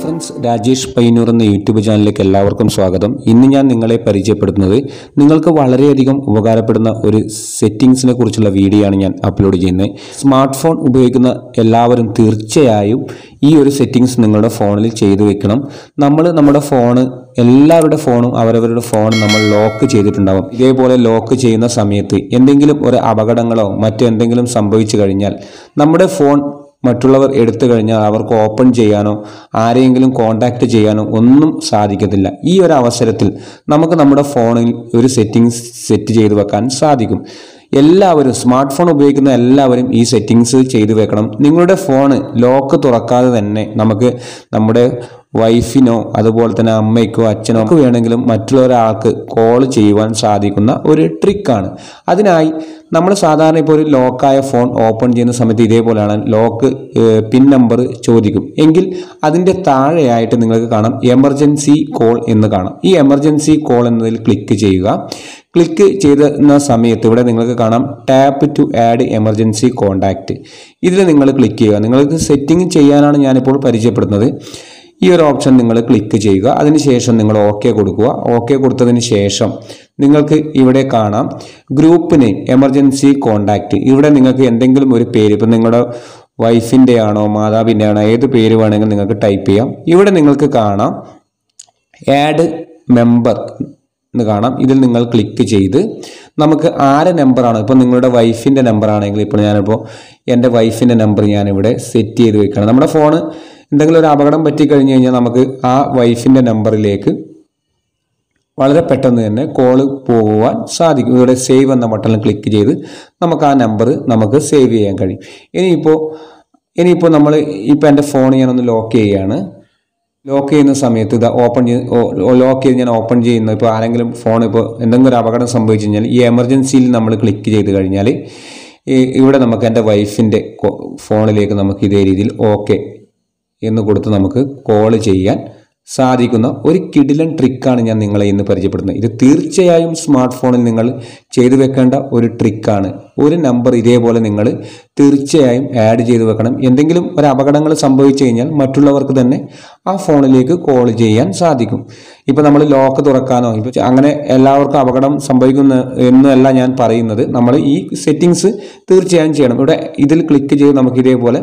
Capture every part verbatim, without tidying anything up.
Friends, Rajesh Payyanur എന്ന YouTube ചാനലിലേക്ക് എല്ലാവർക്കും സ്വാഗതം. ഇന്ന് ഞാൻ നിങ്ങളെ പരിചയപ്പെടുത്തുന്നത് നിങ്ങൾക്ക് വളരെയധികം ഉപകാരപ്പെടുന്ന ഒരു സെറ്റിങ്സിനെ കുറിച്ചുള്ള വീഡിയോ ആണ് ഞാൻ അപ്ലോഡ് ചെയ്യുന്നത്. സ്മാർട്ട് ഫോൺ ഉപയോഗിക്കുന്ന എല്ലാവരും തീർച്ചയായും ഈ ഒരു സെറ്റിങ്സ് നിങ്ങളുടെ ഫോണിൽ ചെയ്തു വെക്കണം. നമ്മൾ നമ്മുടെ ഫോണ് എല്ലാവരുടെ ഫോണും അവരവരുടെ ഫോൺ നമ്മൾ ലോക്ക് ചെയ്തിട്ടുണ്ടാവും. ഇതേപോലെ ലോക്ക് ചെയ്യുന്ന സമയത്ത് എന്തെങ്കിലും ഒരു അപകടങ്ങളോ മറ്റെന്തെങ്കിലും സംഭവിച്ചു കഴിഞ്ഞാൽ നമ്മുടെ ഫോൺ മറ്റുള്ളവർ എടുത്തു കഴിഞ്ഞാൽ അവർക്ക് ഓപ്പൺ ചെയ്യാനോ ആരെയെങ്കിലും കോൺടാക്റ്റ് ചെയ്യാനോ ഒന്നും സാധിക്കത്തില്ല. ഈ ഒരു അവസരത്തിൽ നമുക്ക് നമ്മുടെ ഫോണിൽ ഒരു സെറ്റിങ്സ് സെറ്റ് ചെയ്തു വെക്കാൻ സാധിക്കും. എല്ലാവരും സ്മാർട്ട് ഫോൺ ഉപയോഗിക്കുന്ന എല്ലാവരും ഈ സെറ്റിങ്സ് ചെയ്തു വെക്കണം. നിങ്ങളുടെ ഫോണ് ലോക്ക് തുറക്കാതെ തന്നെ നമുക്ക് നമ്മുടെ വൈഫിനോ അതുപോലെ തന്നെ അമ്മയ്ക്കോ അച്ഛനോ ഒക്കെ വേണമെങ്കിലും മറ്റുള്ള ഒരാൾക്ക് കോൾ ചെയ്യുവാൻ സാധിക്കുന്ന ഒരു ട്രിക്കാണ്. അതിനായി നമ്മൾ സാധാരണ ഇപ്പോൾ ഒരു ലോക്കായ ഫോൺ ഓപ്പൺ ചെയ്യുന്ന സമയത്ത് ഇതേപോലെയാണ് ലോക്ക് പിൻ നമ്പർ ചോദിക്കും എങ്കിൽ അതിൻ്റെ താഴെയായിട്ട് നിങ്ങൾക്ക് കാണാം എമർജൻസി കോൾ എന്ന് കാണാം. ഈ എമർജൻസി കോൾ എന്നതിൽ ക്ലിക്ക് ചെയ്യുക. ക്ലിക്ക് ചെയ്യുന്ന സമയത്ത് ഇവിടെ നിങ്ങൾക്ക് കാണാം tap to add emergency contact. ഇതിൽ നിങ്ങൾ ക്ലിക്ക് ചെയ്യുക. നിങ്ങൾക്ക് സെറ്റിംഗ് ചെയ്യാനാണ് ഞാനിപ്പോൾ പരിചയപ്പെടുന്നത്. ഈ ഒരു ഓപ്ഷൻ നിങ്ങൾ ക്ലിക്ക് ചെയ്യുക. അതിനുശേഷം നിങ്ങൾ ഓക്കെ കൊടുക്കുക. ഓക്കെ കൊടുത്തതിന് ശേഷം നിങ്ങൾക്ക് ഇവിടെ കാണാം ഗ്രൂപ്പ് നെയിം എമർജൻസി കോൺടാക്റ്റ്. ഇവിടെ നിങ്ങൾക്ക് എന്തെങ്കിലും ഒരു പേര്, ഇപ്പം നിങ്ങളുടെ വൈഫിൻ്റെ ആണോ മാതാവിൻ്റെ ആണോ ഏത് പേര് വേണമെങ്കിൽ നിങ്ങൾക്ക് ടൈപ്പ് ചെയ്യാം. ഇവിടെ നിങ്ങൾക്ക് കാണാം ആഡ് മെമ്പർ എന്ന് കാണാം. ഇതിൽ നിങ്ങൾ ക്ലിക്ക് ചെയ്ത് നമുക്ക് ആരെ നമ്പറാണ്, ഇപ്പോൾ നിങ്ങളുടെ വൈഫിൻ്റെ നമ്പർ ആണെങ്കിൽ ഇപ്പോൾ ഞാനിപ്പോൾ എൻ്റെ വൈഫിൻ്റെ നമ്പർ ഞാനിവിടെ സെറ്റ് ചെയ്ത് വെക്കണം. നമ്മുടെ ഫോണ് എന്തെങ്കിലും ഒരു അപകടം പറ്റിക്കഴിഞ്ഞ് കഴിഞ്ഞാൽ നമുക്ക് ആ വൈഫിൻ്റെ നമ്പറിലേക്ക് വളരെ പെട്ടെന്ന് തന്നെ കോള് പോകുവാൻ സാധിക്കും. ഇവിടെ സേവ് എന്ന ബട്ടണിൽ ക്ലിക്ക് ചെയ്ത് നമുക്ക് ആ നമ്പർ നമുക്ക് സേവ് ചെയ്യാൻ കഴിയും. ഇനിയിപ്പോൾ ഇനിയിപ്പോൾ നമ്മൾ ഇപ്പോൾ എൻ്റെ ഫോൺ ഞാനൊന്ന് ലോക്ക് ചെയ്യുകയാണ്. ലോക്ക് ചെയ്യുന്ന സമയത്ത് ഇത് ഓപ്പൺ ചെയ്ത് ലോക്ക് ചെയ്ത് ഞാൻ ഓപ്പൺ ചെയ്യുന്ന ഇപ്പോൾ ആരെങ്കിലും ഫോൺ ഇപ്പോൾ എന്തെങ്കിലും ഒരു അപകടം സംഭവിച്ചു കഴിഞ്ഞാൽ ഈ എമർജൻസിയിൽ നമ്മൾ ക്ലിക്ക് ചെയ്ത് കഴിഞ്ഞാൽ ഇവിടെ നമുക്ക് എൻ്റെ വൈഫിൻ്റെ ഫോണിലേക്ക് നമുക്ക് ഇതേ രീതിയിൽ ഓക്കെ എന്ന് കൊടുത്ത് നമുക്ക് കോൾ ചെയ്യാൻ സാധിക്കുന്ന ഒരു കിടിലൻ ട്രിക്കാണ് ഞാൻ നിങ്ങളെ ഇന്ന് പരിചയപ്പെടുന്നത്. ഇത് തീർച്ചയായും സ്മാർട്ട് ഫോണിൽ നിങ്ങൾ ചെയ്തു വെക്കേണ്ട ഒരു ട്രിക്കാണ്. ഒരു നമ്പർ ഇതേപോലെ നിങ്ങൾ തീർച്ചയായും ആഡ് ചെയ്ത് വെക്കണം. എന്തെങ്കിലും ഒരു അപകടങ്ങൾ സംഭവിച്ചു കഴിഞ്ഞാൽ മറ്റുള്ളവർക്ക് തന്നെ ആ ഫോണിലേക്ക് കോൾ ചെയ്യാൻ സാധിക്കും. ഇപ്പം നമ്മൾ ലോക്ക് തുറക്കാനോ ഇപ്പം അങ്ങനെ എല്ലാവർക്കും അപകടം സംഭവിക്കുന്ന എന്നല്ല ഞാൻ പറയുന്നത്. നമ്മൾ ഈ സെറ്റിങ്സ് തീർച്ചയായും ചെയ്യണം. ഇവിടെ ഇതിൽ ക്ലിക്ക് ചെയ്ത് നമുക്ക് ഇതേപോലെ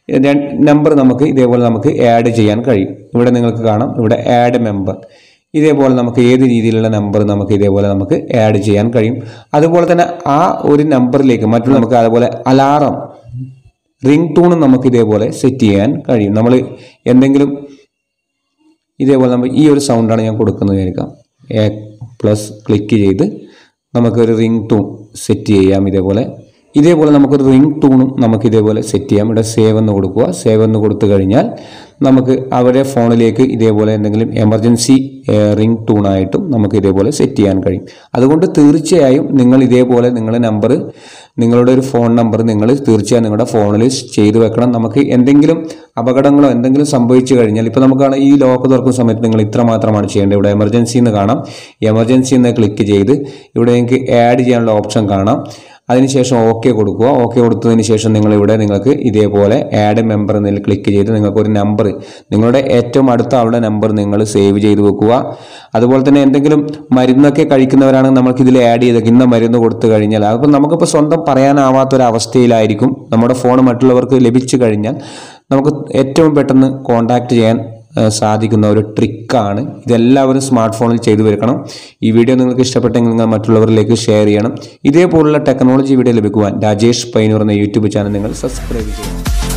നമ്പർ നമുക്ക് ഇതേപോലെ നമുക്ക് ആഡ് ചെയ്യാൻ കഴിയും. ഇവിടെ നിങ്ങൾക്ക് കാണാം ഇവിടെ ആഡ് മെമ്പർ. ഇതേപോലെ നമുക്ക് ഏത് രീതിയിലുള്ള നമ്പർ നമുക്ക് ഇതേപോലെ നമുക്ക് ആഡ് ചെയ്യാൻ കഴിയും. അതുപോലെ തന്നെ ആ ഒരു നമ്പറിലേക്ക് മറ്റുള്ള നമുക്ക് അതുപോലെ അലാറം റിംഗ് ടൂണും നമുക്ക് ഇതേപോലെ സെറ്റ് ചെയ്യാൻ കഴിയും. നമ്മൾ എന്തെങ്കിലും ഇതേപോലെ നമ്മൾ ഈ ഒരു സൗണ്ടാണ് ഞാൻ കൊടുക്കുന്നത് കേൾക്കാം. എ പ്ലസ് ക്ലിക്ക് ചെയ്ത് നമുക്കൊരു റിംഗ് ടൂൺ സെറ്റ് ചെയ്യാം. ഇതേപോലെ ഇതേപോലെ നമുക്കൊരു റിംഗ് ടൂണും നമുക്ക് ഇതേപോലെ സെറ്റ് ചെയ്യാം. ഇവിടെ സേവ് എന്ന് കൊടുക്കുക. സേവ് എന്ന് കൊടുത്തു കഴിഞ്ഞാൽ നമുക്ക് അവരുടെ ഫോണിലേക്ക് ഇതേപോലെ എന്തെങ്കിലും എമർജൻസി റിംഗ് ടൂണായിട്ടും നമുക്ക് ഇതേപോലെ സെറ്റ് ചെയ്യാൻ കഴിയും. അതുകൊണ്ട് തീർച്ചയായും നിങ്ങൾ ഇതേപോലെ നിങ്ങളുടെ നമ്പർ നിങ്ങളുടെ ഒരു ഫോൺ നമ്പർ നിങ്ങൾ തീർച്ചയായും നിങ്ങളുടെ ഫോണിൽ ചെയ്തു വെക്കണം. നമുക്ക് എന്തെങ്കിലും അപകടങ്ങളോ എന്തെങ്കിലും സംഭവിച്ചു കഴിഞ്ഞാൽ ഇപ്പോൾ നമുക്കാണ് ഈ ലോക്ക് തുറക്കുന്ന സമയത്ത് നിങ്ങൾ ഇത്ര മാത്രമാണ് ചെയ്യേണ്ടത്. ഇവിടെ എമർജൻസി എന്ന് കാണാം. എമർജൻസി എന്ന് ക്ലിക്ക് ചെയ്ത് ഇവിടെ നിങ്ങൾക്ക് ആഡ് ചെയ്യാനുള്ള ഓപ്ഷൻ കാണാം. അതിനുശേഷം ഓക്കെ കൊടുക്കുക. ഓക്കെ കൊടുത്തതിന് ശേഷം നിങ്ങളിവിടെ നിങ്ങൾക്ക് ഇതേപോലെ ആഡ് മെമ്പർ എന്നതിൽ ക്ലിക്ക് ചെയ്ത് നിങ്ങൾക്ക് ഒരു നമ്പർ നിങ്ങളുടെ ഏറ്റവും അടുത്ത ആളുടെ നമ്പർ നിങ്ങൾ സേവ് ചെയ്ത് വെക്കുക. അതുപോലെ തന്നെ എന്തെങ്കിലും മരുന്നൊക്കെ കഴിക്കുന്നവരാണെങ്കിൽ നമുക്ക് ഇതിൽ ആഡ് ചെയ്ത് ഇന്ന മരുന്ന് കൊടുത്തു കഴിഞ്ഞാൽ അതിപ്പോൾ നമുക്കിപ്പോൾ സ്വന്തം പറയാനാവാത്തൊരവസ്ഥയിലായിരിക്കും. നമ്മുടെ ഫോൺ മറ്റുള്ളവർക്ക് ലഭിച്ചു കഴിഞ്ഞാൽ നമുക്ക് ഏറ്റവും പെട്ടെന്ന് കോൺടാക്റ്റ് ചെയ്യാൻ സാധിക്കുന്ന ഒരു ട്രിക്കാണ്. ഇതെല്ലാവരും സ്മാർട്ട് ഫോണിൽ ചെയ്തു വെക്കണം. ഈ വീഡിയോ നിങ്ങൾക്ക് ഇഷ്ടപ്പെട്ടെങ്കിൽ നിങ്ങൾ മറ്റുള്ളവരിലേക്ക് ഷെയർ ചെയ്യണം. ഇതേപോലുള്ള ടെക്നോളജി വീഡിയോ ലഭിക്കുവാൻ രാജേഷ് പയ്യന്നൂർ എന്ന യൂട്യൂബ് ചാനൽ നിങ്ങൾ സബ്സ്ക്രൈബ് ചെയ്യണം.